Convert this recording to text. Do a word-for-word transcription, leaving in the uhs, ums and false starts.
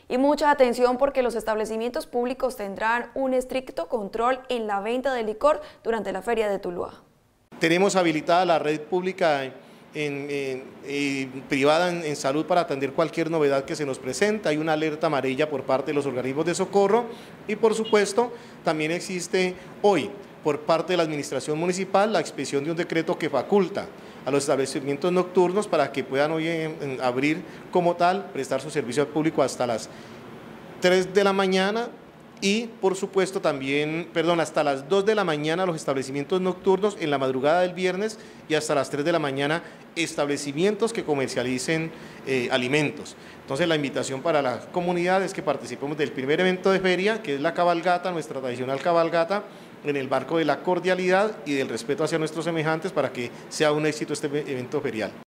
Y mucha atención porque los establecimientos públicos tendrán un estricto control en la venta de licor durante la Feria de Tuluá. Tenemos habilitada la red pública en, en, en, privada en, en salud para atender cualquier novedad que se nos presenta. Hay una alerta amarilla por parte de los organismos de socorro y por supuesto también existe hoy por parte de la administración municipal la expedición de un decreto que faculta a los establecimientos nocturnos para que puedan hoy en, en abrir como tal, prestar su servicio al público hasta las tres de la mañana y por supuesto también, perdón, hasta las dos de la mañana los establecimientos nocturnos en la madrugada del viernes y hasta las tres de la mañana establecimientos que comercialicen eh, alimentos. Entonces la invitación para la comunidad es que participemos del primer evento de feria, que es la cabalgata, nuestra tradicional cabalgata, en el marco de la cordialidad y del respeto hacia nuestros semejantes para que sea un éxito este evento ferial.